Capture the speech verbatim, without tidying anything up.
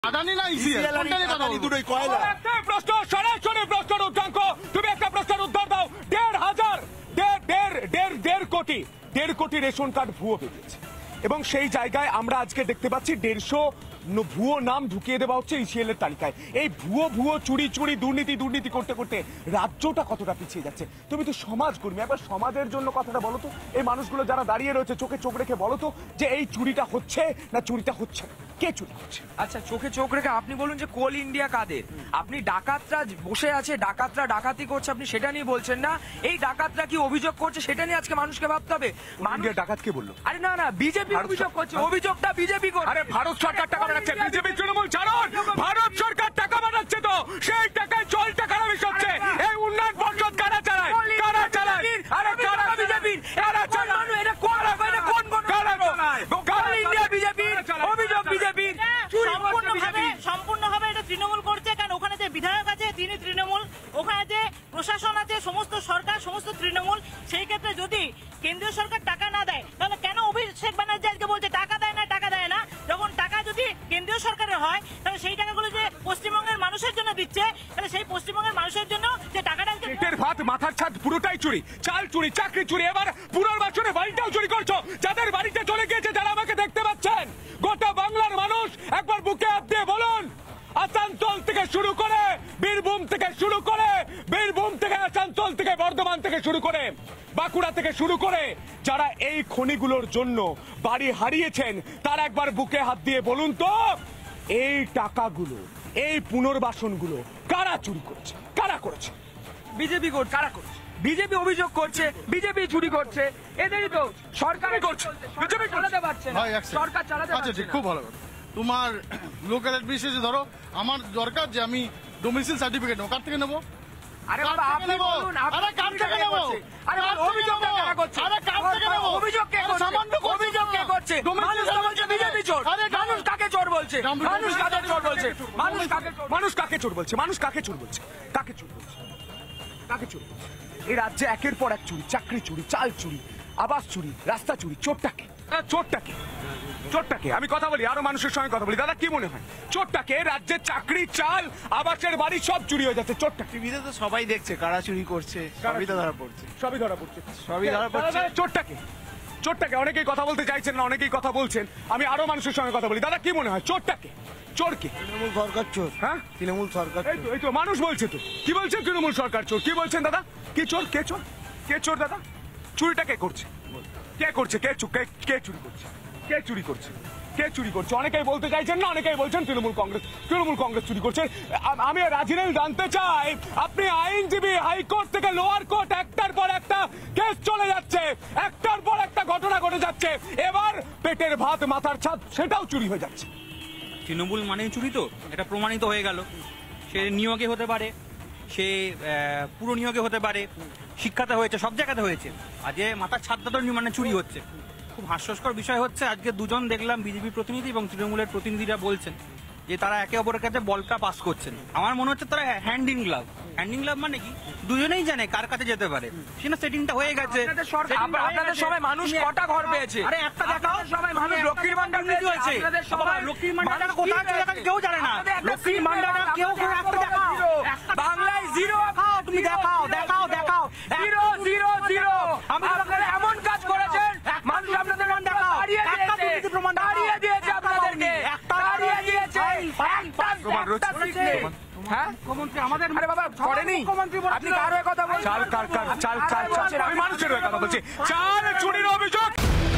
আদানি না ইসিএল কোনটারে কথা বলি দুটোই কয়লা একটা প্রশ্ন সরাসরি প্রশ্নের উদ্দাঙ্ক তুমি একটা প্রশ্নের উত্তর দাও দেড় হাজার দেড় দেড় দেড় দেড় কোটি দেড় কোটি রেশন কার্ড ভুয়ো বেরিয়েছে এবং সেই জায়গায় আমরা আজকে দেখতে পাচ্ছি দেড়শো ভুয়ো নাম ঢুকিয়ে দেওয়া হচ্ছে ইসিএল এর তালিকায়। এই ভুয়ো ভুয়ো চুরি চুরি দুর্নীতি দুর্নীতি করতে করতে রাজ্যটা কতটা পিছিয়ে যাচ্ছে। তুমি তো সমাজকর্মী, একবার সমাজের জন্য কথাটা বলো তো, এই মানুষগুলো যারা দাঁড়িয়ে রয়েছে চোখে চোখ রেখে বলো তো যে এই চুরিটা হচ্ছে না চুরিটা হচ্ছে না, কে চুরি করছে? আচ্ছা চোখে চোখ রেখে আপনি বলুন যে কোল ইন্ডিয়া কাদের? আপনি ডাকাতরা বসে আছে, ডাকাতরা ডাকাতি করছে, আপনি সেটা নিয়ে বলছেন না। এই ডাকাতরা কি অভিযোগ করছে সেটা নিয়ে আজকে মানুষকে ভাবতে হবে। ইন্ডিয়া ডাকাত কে বললো? আরে না না, বিজেপি অভিযোগ করছে, অভিযোগটা বিজেপি করছে। আরে ভারত সরকার টাকা বানাচ্ছে, বিজেপি তৃণমূল চালন, ভারত সরকার টাকা বানাচ্ছে তো সেই টাকায় জল টাকা বেশি হচ্ছে। এই উন্নয়ন পর্ষদ কারা চালায়? কারা চালায়? আরে কারা বিজেপি? কারা চালায়? এটা কোন এটা কোন কারা চালায়? কোন ইন্ডিয়া বিজেপি অভিযোগ বিজেপি সম্পূর্ণভাবে সম্পূর্ণভাবে এটা তৃণমূল করছে। কারণ ওখানে যে বিধায়ক আছে তিনি তৃণমূল, ওখানে যে প্রশাসন আছে সমস্ত সরকার সমস্ত তৃণমূল। সেই ক্ষেত্রে যদি কেন্দ্রীয় সরকার টাকা না দেয় তাহলে কেন অভিষেক ব্যানার্জি আজকে বলছে টাকা দেয় না টাকা দেয় না? যখন টাকা যদি কেন্দ্রীয় সরকারের হয় তাহলে সেই টাকাগুলো যে পশ্চিমবঙ্গের মানুষের জন্য দিচ্ছে, তাহলে সেই পশ্চিমবঙ্গের মানুষের জন্য যে টাকাটা পেটের ভাত মাথার ছাদ পুরোটাই চুরি, চাল চুরি, চাকরি চুরি, এবার পুনর্বাসনে বাড়িটাও চুরি করছো। যাদের বাড়িতে চলে গিয়েছে, যারা আমাকে দেখতে পাচ্ছেন, গোটা বাংলার মানুষ একবার বুকে হাত দিয়ে বলুন, আসানসোল থেকে শুরু করে বীরভূম থেকে শুরু করে বীরভূম থেকে আসানসোল থেকে বর্ধমান থেকে শুরু করে বাঁকুড়া থেকে শুরু করে যারা এই খনিগুলোর জন্য বাড়ি হারিয়েছেন, তারা একবার বুকে হাত দিয়ে বলুন তো এই টাকাগুলো, এই পুনর্বাসনগুলো কারা চুরি করছে? কারা করেছে? বিজেপি করছে। কারা করছে? বিজেপি অভিযোগ করছে, বিজেপি চুরি করছে, এদেরই তো সরকার করছে। বিজেপি চালাতে পারছে না, সরকার চালাতে পারছে না। খুব ভালো কথা। তোমার লোকাল অ্যাডমিনিস্ট্রেশন ধরো, আমার দরকার যে আমি ডোমিসাইল সার্টিফিকেট নেবো, কার থেকে নেবো? আরে বাবা আপনি বলুন, আরে কার থেকে নেব? আরে অভিযোগ কারা করছে? আরে কার থেকে নেব? অভিযোগ কে করছে? অভিযোগ কে করছে? মানুষ বলছে বিজেপি চোর। মানুষ কাকে চোর বলছে? মানুষ কাকে চোর বলছে? মানুষ কাকে মানুষ কাকে চোর বলছে? মানুষ কাকে চোর বলছে? কাকে চোর বলছে? কাকে চোর বলছে? এই রাজ্যে একের পর এক চুরি, চাকরি চুরি, চাল চুরি, আবাস চুরি, রাস্তা চুরি। চোরটাকে চোরটাকে চোরটাকে আমি কথা বলি, আরো মানুষের সঙ্গে কথা বলি। দাদা কি মনে হয় চোরটাকে? রাজ্যের চাকরি, চাল, আবাসের বাড়ি সব চুরি হয়ে যাচ্ছে। চোরটা টিভিতে তো সবাই দেখছে কারা চুরি করছে, সবই তো ধরা পড়ছে, সবই ধরা পড়ছে, সবই ধরা পড়ছে। চোরটাকে চোরটাকে অনেকেই কথা বলতে চাইছেন না, অনেকেই কথা বলছেন। আমি আরো মানুষের সঙ্গে কথা বলি। দাদা কি মনে হয় চোরটাকে? চোরকে তৃণমূল সরকার চোর। হ্যাঁ তৃণমূল সরকার। এই তো এই তো মানুষ বলছে তো। কি বলছেন? তৃণমূল সরকার চোর। কি বলছেন দাদা? কি চোর? কে চোর? কে চোর দাদা? চুরিটা কে করছে? কে করছে? কে কে চুরি করছে? কে চুরি করছে? কে চুরি করছে? অনেকেই বলতে চাইছেন না, অনেকেই বলছেন তৃণমূল কংগ্রেস তৃণমূল কংগ্রেস চুরি করছে। আমি রাজিনেল জানতে চাই, আপনি আইনজীবী, হাইকোর্ট থেকে লোয়ার কোর্ট একটার পর একটা কেস চলে যাচ্ছে, একটার পর একটা ঘটনা ঘটে যাচ্ছে, এবার পেটের ভাত মাথার ছাদ সেটাও চুরি হয়ে যাচ্ছে। তৃণমূল মানেই চুরি, তো এটা প্রমাণিত হয়ে গেল। সে নিয়োগে হতে পারে, সে পুরো নিয়োগে হতে পারে, শিক্ষাতে হয়েছে, সব জায়গাতে হয়েছে। আজকে মাথার ছাদটা তো মানে চুরি হচ্ছে। খুব হাস্যস্কর বিষয় হচ্ছে, আজকে দুজন দেখলাম বিজেপি প্রতিনিধি এবং তৃণমূলের প্রতিনিধিরা বলছেন যে তারা একে অপরের কাছে বলটা পাস করছেন। আমার মনে হচ্ছে তারা hand in glove. Hand in glove মানে কি? দুজনেই জানে কার কাছে যেতে পারে, সেটা সেটিংটা হয়ে গেছে। আপনাদের সবাই মানুষ কটা ঘর পেয়েছে? আরে একটা দেখাও, সবাই মানুষ লক্ষ্মীর ভান্ডার নীতি হয়েছে। লক্ষ্মীর ভান্ডার কোথায় কেউ জানে না। লক্ষ্মীর ভান্ডার কেউ একটা দেখাও, বাংলায় জিরো। তুমি দেখাও দেখাও দেখাও জিরো জিরো জিরো। আপনারা এমন কাজ করেছেন, মানুষ আপনাদের দেখাও, একটা দুর্নীতি প্রমাণ দাঁড়িয়ে দিয়েছে আপনাদেরকে, দাঁড়িয়ে দিয়েছে। হ্যাঁ মুখ্যমন্ত্রী আমাদের আরে বাবা করেনি। আপনি কার হয়ে কথা বলছেন? চাল কার কার চাল চাল চাল আমি মানুষের হয়ে কথা বলছি। চাল চুরির অভিযোগ